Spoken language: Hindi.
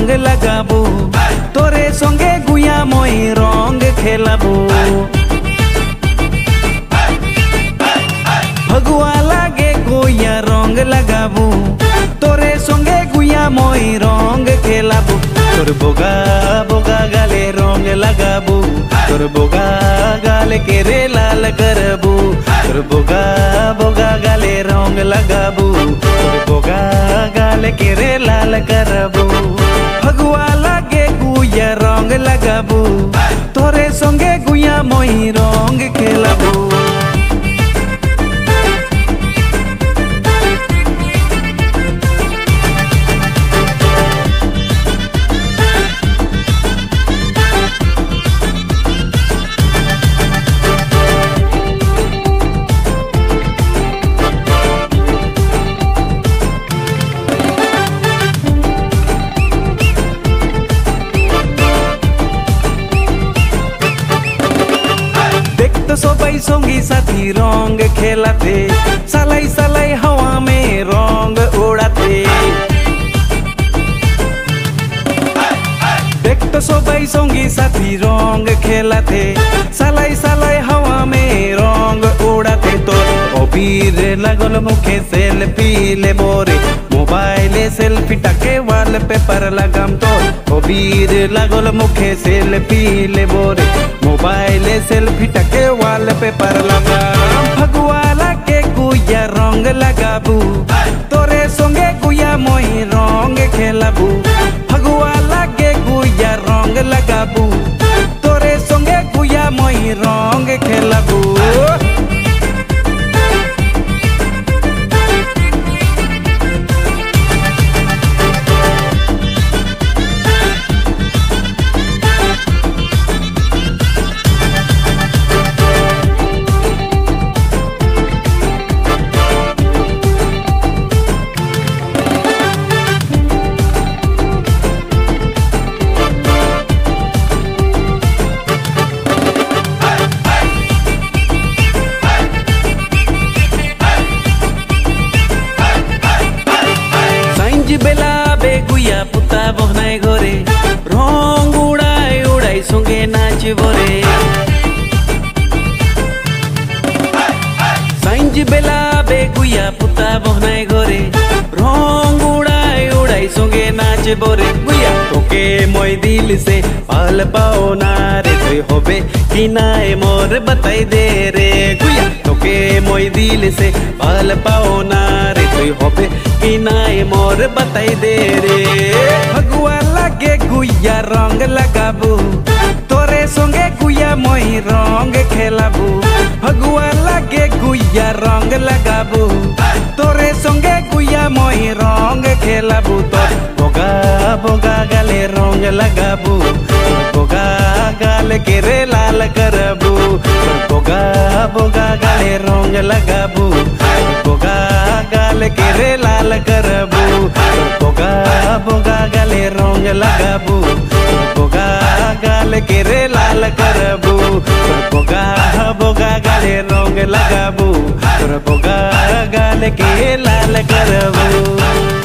रंग लगाबू तोरे संगे गुया मोई रंग खेलाबू फगुआ लागे गुया रंग लगाबू तोरे संगे गुया मोई रंग खेलाबू तोर बोगा बोगा गाले रंग लगाबू तोर बोगा गाले के रे लाल करबू तोर बोगा बोगा गाले रंग लगाबू तोर बोगा गाले के रे लाल करबू फगुआ लागे गुया रंग लगाबू तोरे संगे गुया मोई रंग खेलाबू सबाई संगी साथी रंग खेलाते सालाई सालाई हवा में रंग उड़ाते देख तो सबाई संगी साथी रंग खेलाते सालाई सालाई हवा में रंग उड़ाते तो अबीर लागल मुखे सेल्फी ले बोरे मोबाइले सेल्फी टाके वाल पेपर लगाम तो अबीर लागल मुखे सेल्फी ले बोरे मोबाइले सेल्फी टाके वाल पेपर लगाम फगुआ लागे गुया रंग लगाबू तोरे संगे गुया मोई रंग खेलाबू फगुआ लागे गुया रंग लगाबू तोरे संगे गुया मोई रंग खेलाबू बेला बेगुया पुता बहनाय घरे रंग उड़ाई उड़ाई संगे नाच बरे साइंज बेला बेगुया पुता बहनाय घरे रंग उड़ाई उड़ाई संगे नाच बरे गुया तोके मोई दिल से पाल पाओ ना रे कोई होबे कि नाय मोर बताई दे रे गुया तोके मोई दिल से पाल पाओ ना रे कोई होबे कि नाय मोर बताई दे रे फगुआ लागे गुया रंग लगाबू तोरे संगे गुया मोई रंग खेलाबू फगुआ लागे गुया रंग लगाबू तोरे संगे गुया मोई रंग खेलाबू तोर बोगा बोगा गाले रंग लगाबू बोगा गाल के रे लाल करबू बोगा बोगा गाले रंग लगाबू बोगा गाल के रे लाल करबू बोगा बोगा गाले रंग लगाबू बोगा गाल के रे लाल करबू बोगा बोगा गाले रंग लगाबू बोगा गाल के लाल करबू।